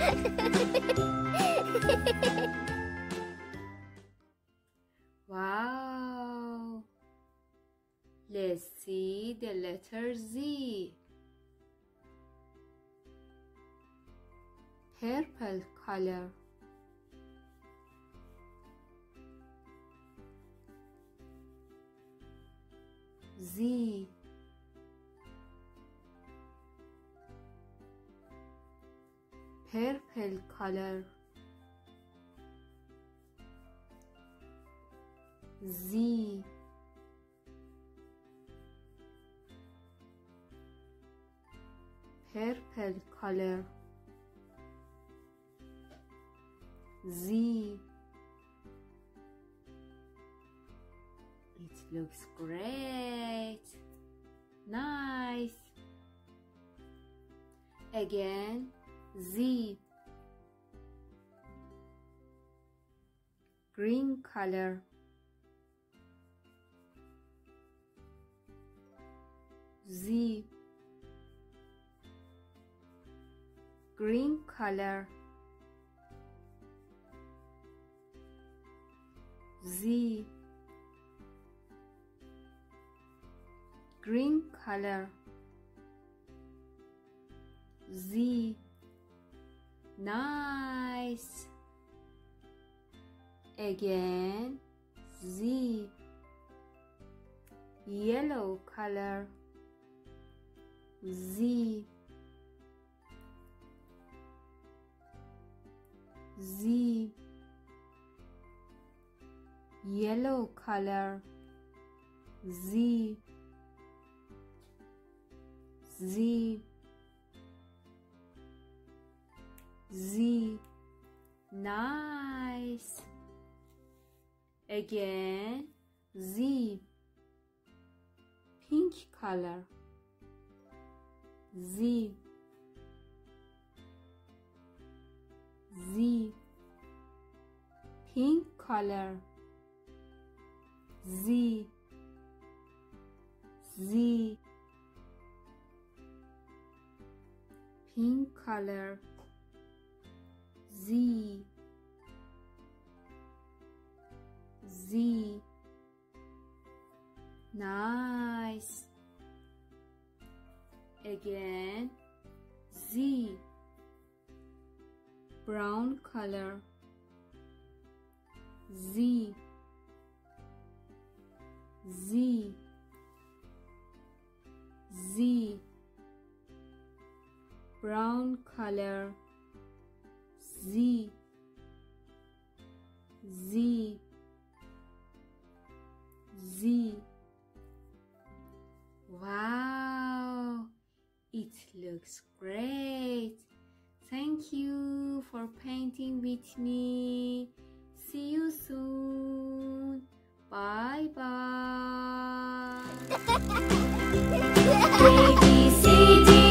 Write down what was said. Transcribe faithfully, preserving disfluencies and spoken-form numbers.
Wow! Let's see the letter Z. Purple color. Z. Purple color. Z. Purple color. Z. It looks great. Nice. Again, Z. Green color. Z. Green color. Z. Green color. Z. Nice. Again, Z. Yellow color. Z. Z. Yellow color. Z. Z. Z. Nice. Again, Z. Pink color. Z. Z. Pink color. Z. Z. Pink color. Z. Z. Nice. Again, Z. Brown color. Z. Z. Z. Brown color. Z. Z. Z. Wow! It looks great. Thank you for painting with me. See you soon. Bye bye. A B C D